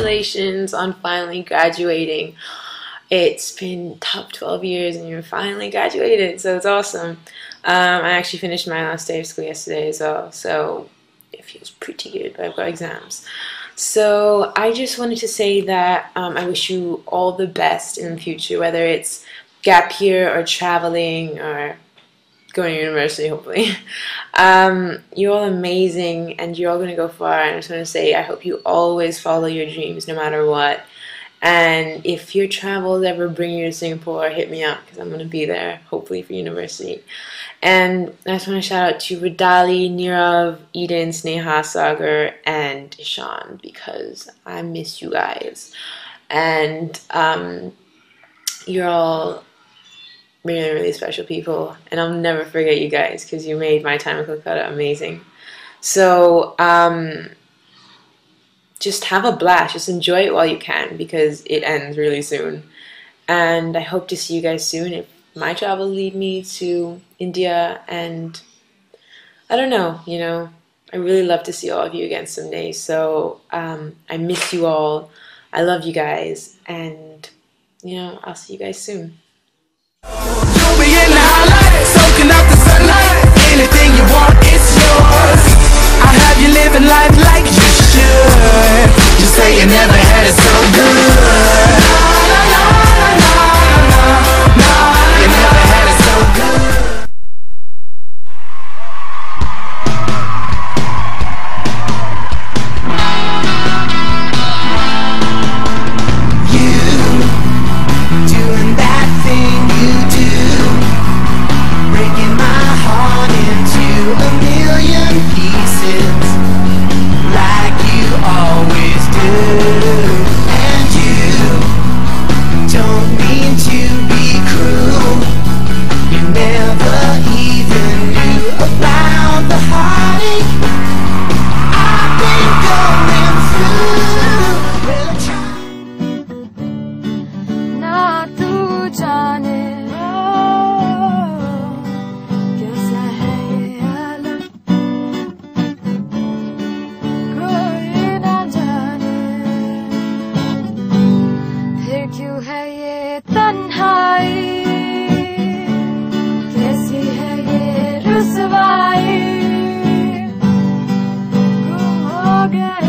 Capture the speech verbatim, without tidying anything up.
congratulations on finally graduating. It's been top twelve years and you're finally graduated, so it's awesome. Um, I actually finished my last day of school yesterday as well, so it feels pretty good, but I've got exams. So I just wanted to say that um, I wish you all the best in the future, whether it's gap year or traveling or going to university, hopefully. Um, you're all amazing and you're all going to go far, and I just want to say I hope you always follow your dreams no matter what. And if your travels ever bring you to Singapore, hit me up because I'm going to be there, hopefully for university. And I just want to shout out to Radali, Nirav, Eden, Sneha, Sagar, and Ishan because I miss you guys. And um, you're all really, really special people. And I'll never forget you guys because you made my time at Calcutta amazing. So, um... just have a blast, just enjoy it while you can because it ends really soon. And I hope to see you guys soon if my travels lead me to India, and I don't know, you know, I really love to see all of you again someday. So um, I miss you all, I love you guys, and you know, I'll see you guys soon. You'll be in the highlight, soaking up the sunlight. Anything you want, it's yours. I have you living life like you should. You say you never had it so good. No, no, no, no, no, no, you never had it so good. You doing that thing you do, breaking my heart into a million pieces, like you always do. And you don't mean to be cruel, you never even knew about the heartache I've been going through. Well, I tried. Na tu jaane kaisa hai ye alam, koi na jaane phir kyun hai ye tanhai, kaisi hai ye ruswai, gum ho gaye